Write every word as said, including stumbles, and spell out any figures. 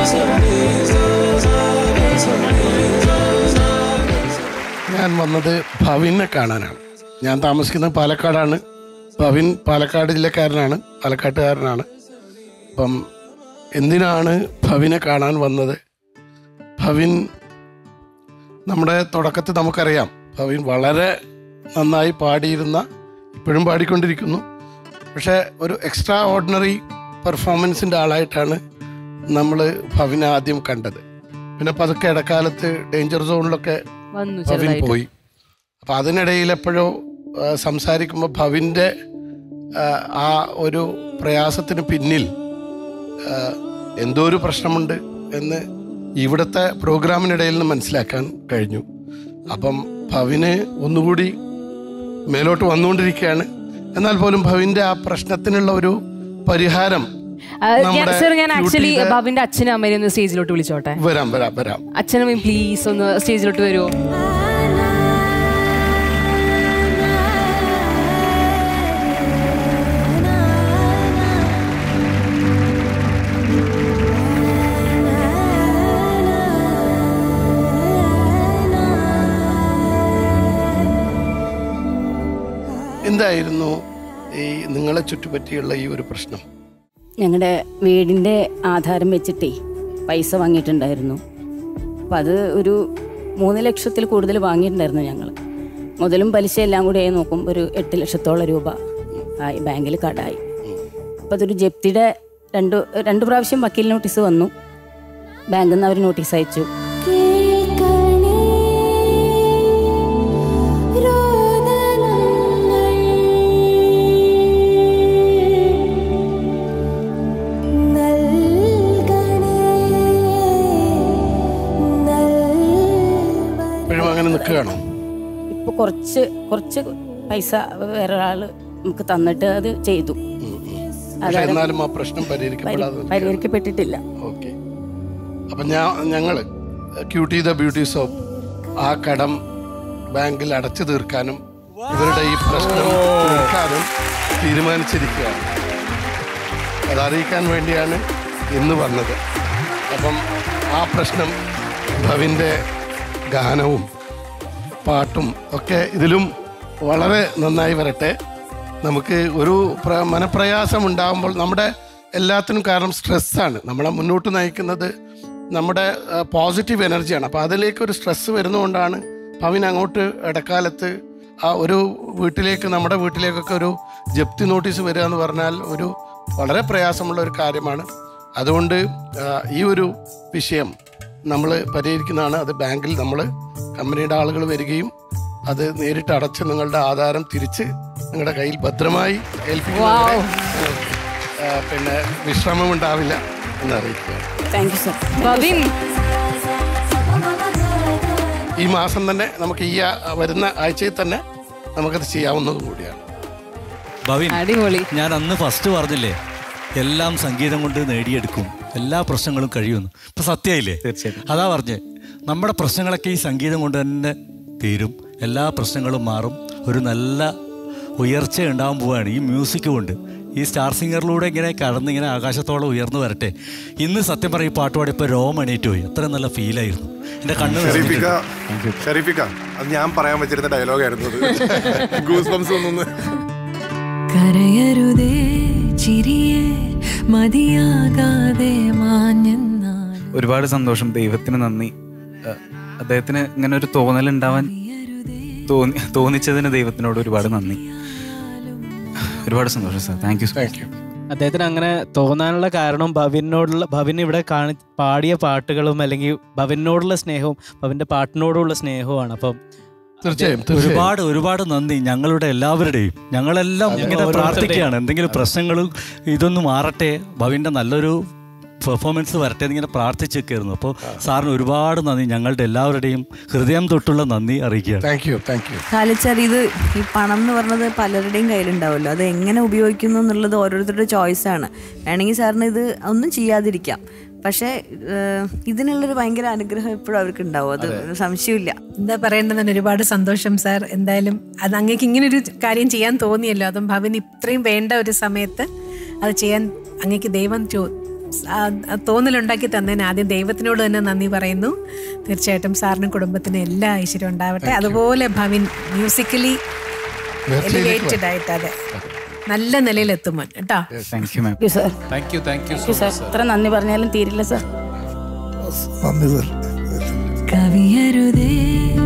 ഞാൻ വന്നത് ഭവിനെ കാണാനാണ്. ഞാൻ താമസിക്കുന്നത് പാലക്കാടാണ്. ഭവിൻ പാലക്കാട് ജില്ലക്കാരനാണ്, പാലക്കാട്ടുകാരനാണ്. അപ്പം എന്തിനാണ് ഭവിനെ കാണാൻ വന്നത്? ഭവിൻ നമ്മുടെ തുടക്കത്തിൽ നമുക്കറിയാം, ഭവിൻ വളരെ നന്നായി പാടിയിരുന്ന, ഇപ്പോഴും പാടിക്കൊണ്ടിരിക്കുന്നു. പക്ഷേ ഒരു എക്സ്ട്രാ ഓർഡിനറി പെർഫോമൻസിൻ്റെ ആളായിട്ടാണ് നമ്മൾ ഭവിനെ ആദ്യം കണ്ടത്. പിന്നെ പതുക്കെ ഇടക്കാലത്ത് ഡേഞ്ചർ സോണിലൊക്കെ ഭവിൻ പോയി. അപ്പം അതിനിടയിൽ എപ്പോഴോ സംസാരിക്കുമ്പോൾ ഭവിൻ്റെ ആ ഒരു പ്രയാസത്തിന് പിന്നിൽ എന്തോ ഒരു പ്രശ്നമുണ്ട് എന്ന് ഇവിടുത്തെ പ്രോഗ്രാമിനിടയിൽ നിന്ന് മനസ്സിലാക്കാൻ കഴിഞ്ഞു. അപ്പം ഭവിന് ഒന്നുകൂടി മേലോട്ട് വന്നുകൊണ്ടിരിക്കുകയാണ്. എന്നാൽ പോലും ഭവിൻ്റെ ആ പ്രശ്നത്തിനുള്ള ഒരു പരിഹാരം ഞാൻ ആക്ച്വലി ഭവിന്റെ അച്ഛനും അമ്മയും ഒന്ന് സ്റ്റേജിലോട്ട് വിളിച്ചോട്ടെ. വരാം വരാം വരാം അച്ഛനും പ്ലീസ് ഒന്ന് സ്റ്റേജിലോട്ട് വരുമോ? എന്തായിരുന്നു ഈ നിങ്ങളെ ചുറ്റുപറ്റിയുള്ള ഈ ഒരു പ്രശ്നം? ഞങ്ങളുടെ വീടിൻ്റെ ആധാരം വെച്ചിട്ടേ പൈസ വാങ്ങിയിട്ടുണ്ടായിരുന്നു. അപ്പം അത് ഒരു മൂന്ന് ലക്ഷത്തിൽ കൂടുതൽ വാങ്ങിയിട്ടുണ്ടായിരുന്നു ഞങ്ങൾ. മുതലും പലിശ എല്ലാം കൂടി ആയി നോക്കുമ്പോൾ ഒരു എട്ട് ലക്ഷത്തോളം രൂപ ആയി, ബാങ്കിൽ കടായി. അപ്പം അതൊരു ജപ്തിയുടെ രണ്ട് രണ്ട് പ്രാവശ്യം വക്കീൽ നോട്ടീസ് വന്നു. ബാങ്കിൽ നിന്ന് അവർ നോട്ടീസ് അയച്ചു. ഇപ്പൊ കുറച്ച് കുറച്ച് പൈസ വേറെ ഒരാള് നമുക്ക് തന്നിട്ട് അത് ചെയ്തു. എന്നാലും ആ പ്രശ്നം പരിഹരിക്കപ്പെട്ടിട്ടില്ല. ഓക്കെ. അപ്പം ഞാൻ ഞങ്ങൾ ക്യൂട്ടി ദ ബ്യൂട്ടി സോപ്പ് ആ കടം ബാങ്കിൽ അടച്ചു തീർക്കാനും ഇവരുടെ ഈ പ്രശ്നം തീർക്കാനും തീരുമാനിച്ചിരിക്കുകയാണ്. അതറിയിക്കാൻ വേണ്ടിയാണ് ഇന്ന് വന്നത്. അപ്പം ആ പ്രശ്നം ഭവിൻ്റെ ഗാനവും പാട്ടും ഒക്കെ ഇതിലും വളരെ നന്നായി വരട്ടെ. നമുക്ക് ഒരു മനപ്രയാസം ഉണ്ടാകുമ്പോൾ നമ്മുടെ എല്ലാത്തിനും കാരണം സ്ട്രെസ്സാണ്. നമ്മളെ മുന്നോട്ട് നയിക്കുന്നത് നമ്മുടെ പോസിറ്റീവ് എനർജിയാണ്. അപ്പോൾ അതിലേക്കൊരു സ്ട്രെസ്സ് വരുന്നതുകൊണ്ടാണ് ഭവിൻ അങ്ങോട്ട് ഇടക്കാലത്ത് ആ ഒരു വീട്ടിലേക്ക്, നമ്മുടെ വീട്ടിലേക്കൊക്കെ ഒരു ജപ്തി നോട്ടീസ് വരിക എന്ന് പറഞ്ഞാൽ ഒരു വളരെ പ്രയാസമുള്ള ഒരു കാര്യമാണ്. അതുകൊണ്ട് ഈ ഒരു വിഷയം നമ്മൾ പരിഹരിക്കുന്നതാണ്. അത് ബാങ്കിൽ നമ്മൾ കമ്പനിയുടെ ആളുകൾ വരികയും അത് നേരിട്ട് അടച്ച് നിങ്ങളുടെ ആധാരം തിരിച്ച് നിങ്ങളുടെ കയ്യിൽ ഭദ്രമായി ഏൽപ്പിക്കുന്നതിന് പിന്നെ വിശ്രമം ഉണ്ടാവില്ല എന്നറിയിക്കുക. ഈ മാസം തന്നെ നമുക്ക് ഈ വരുന്ന ആഴ്ചയിൽ തന്നെ നമുക്കത് ചെയ്യാവുന്നതും കൂടിയാണ്. ഭവിൻ, ഞാൻ അന്ന് ഫസ്റ്റ് പറഞ്ഞില്ലേ എല്ലാം സംഗീതം കൊണ്ട് നേടിയെടുക്കും, എല്ലാ പ്രശ്നങ്ങളും കഴിയുമെന്ന്. ഇപ്പൊ സത്യമായില്ലേ? തീർച്ചയായിട്ടും അതാ പറഞ്ഞേ. നമ്മുടെ പ്രശ്നങ്ങളൊക്കെ ഈ സംഗീതം കൊണ്ട് തന്നെ തീരും, എല്ലാ പ്രശ്നങ്ങളും മാറും, ഒരു നല്ല ഉയർച്ച ഉണ്ടാകാൻ പോവുകയാണ് ഈ മ്യൂസിക് കൊണ്ട്. ഈ സ്റ്റാർ സിംഗറിലൂടെ ഇങ്ങനെ കടന്നിങ്ങനെ ആകാശത്തോളം ഉയർന്നു വരട്ടെ. ഇന്ന് സത്യം പറയും പാട്ട് പാടിയപ്പോൾ രോമണീറ്റ് പോയി, അത്ര നല്ല ഫീലായിരുന്നു എൻ്റെ കണ്ണ്. അത് ഞാൻ പറയാൻ വെച്ചിരുന്ന ഡയലോഗായിരുന്നു. കരയരുതേ ചിരിയേ മതിയാകാതെ മാഞ്ഞെന്നാൽ. ഒരുപാട് സന്തോഷം, ദൈവത്തിന് നന്ദി. അദ്ദേഹത്തിന് ഇങ്ങനെ ഒരു തോന്നലുണ്ടാവാൻ തോന്നി തോന്നിച്ചതിന് ദൈവത്തിനോട് ഒരുപാട് നന്ദി. ഒരുപാട് സന്തോഷം sir. Thank you thank you. അദ്ദേഹത്തിന് അങ്ങനെ തോന്നാനുള്ള കാരണം ഭവിനോടുള്ള, ഭവിൻ ഇവിടെ കാണി പാടിയ പാട്ടുകളും അല്ലെങ്കിൽ ഭവിനോടുള്ള സ്നേഹവും ഭവിൻ്റെ പാട്ടിനോടുള്ള സ്നേഹവുമാണ്. അപ്പം തീർച്ചയായും ഒരുപാട് ഒരുപാട് നന്ദി ഞങ്ങളുടെ എല്ലാവരുടെയും. ഞങ്ങളെല്ലാം ഇങ്ങനെ പ്രാർത്ഥിക്കുകയാണ് എന്തെങ്കിലും പ്രശ്നങ്ങളും ഇതൊന്നും മാറട്ടെ, ഭവിൻ്റെ നല്ലൊരു പെർഫോമൻസ് വരട്ടെ എന്നിങ്ങനെ പ്രാർത്ഥിച്ചൊക്കെയായിരുന്നു. അപ്പോൾ സാറിന് ഒരുപാട് നന്ദി, ഞങ്ങളുടെ എല്ലാവരുടെയും ഹൃദയം തൊട്ടുള്ള നന്ദി അറിയിക്കുകയാണ്. Thank you thank you. കാലിച്ചാൽ ഇത് ഈ പണം എന്ന് പറഞ്ഞത് പലരുടെയും കയ്യിലുണ്ടാവുമല്ലോ, അത് എങ്ങനെ ഉപയോഗിക്കുന്നു എന്നുള്ളത് ഓരോരുത്തരുടെ ചോയ്സാണ്. വേണമെങ്കിൽ സാറിന് ഇത് ഒന്നും ചെയ്യാതിരിക്കാം, പക്ഷേ ഇതിനുള്ളൊരു ഭയങ്കര അനുഗ്രഹം എപ്പോഴും അവർക്ക് ഉണ്ടാവും, അത് സംശയമില്ല. എന്താ പറയേണ്ടതെന്ന് ഒരുപാട് സന്തോഷം സാർ. എന്തായാലും അത് അങ്ങേക്ക് ഇങ്ങനൊരു കാര്യം ചെയ്യാൻ തോന്നിയല്ലോ, അതും ഭവിന് ഇത്രയും വേണ്ട ഒരു സമയത്ത് അത് ചെയ്യാൻ അങ്ങേക്ക് ദൈവം ആ തോന്നലുണ്ടാക്കി തന്നതിന് ആദ്യം ദൈവത്തിനോട് തന്നെ നന്ദി പറയുന്നു. തീർച്ചയായിട്ടും സാറിനും കുടുംബത്തിനും എല്ലാ ഐശ്വര്യം ഉണ്ടാവട്ടെ. അതുപോലെ ഭവിൻ മ്യൂസിക്കലി എലിവേറ്റഡ് ആയിട്ട് അതെ നല്ല നിലയിൽ എത്തുമോൻ കേട്ടോ. Thank you ma'am. Sir thank you thank you sir എത്ര നന്ദി പറഞ്ഞാലും തീരില്ല സാർ. കവിയരുതേ